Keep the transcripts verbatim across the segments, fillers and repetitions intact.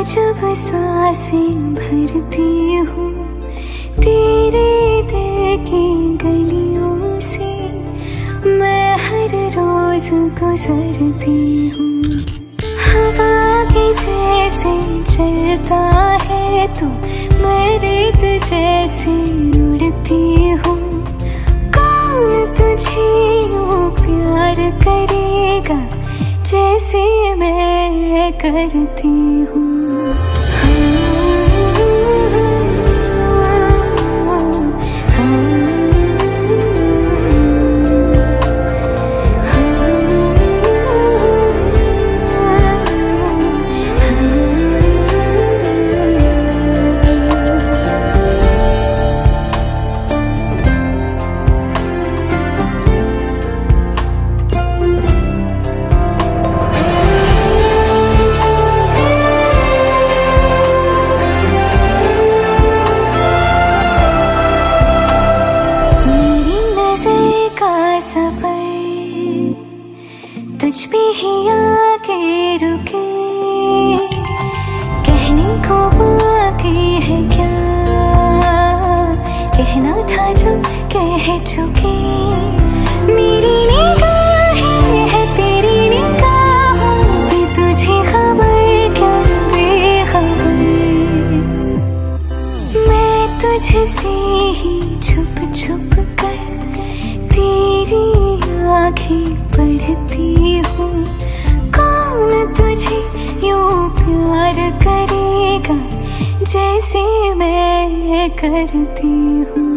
जब सांसें भरती हूँ तेरे दिल की गलियों से, मैं हर रोज गुजरती हूँ। हवा के जैसे चलता है तू, मैं रेत जैसे उड़ती हूँ। कौन तुझे यूँ प्यार करेगा जैसे मैं करती हूँ। तुझ पे ही आके रुके, कहने को बाकी है क्या, कहना था जो कह चुके। मेरी निगाहें है तेरी निगाहों पे, तुझे खबर क्या बेखबर। मैं तुझसे ही छुप छुप कर तेरी आँखें पढ़ती हूँ। कौन तुझे यूँ प्यार करेगा जैसे मैं करती हूँ।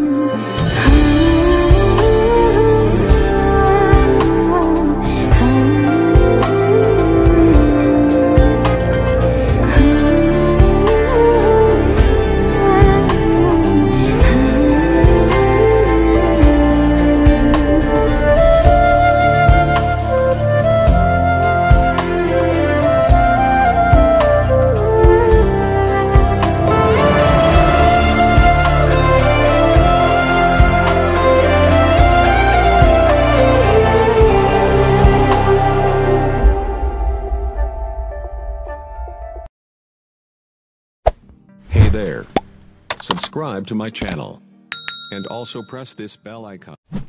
Hey there, subscribe to my channel and also press this bell icon.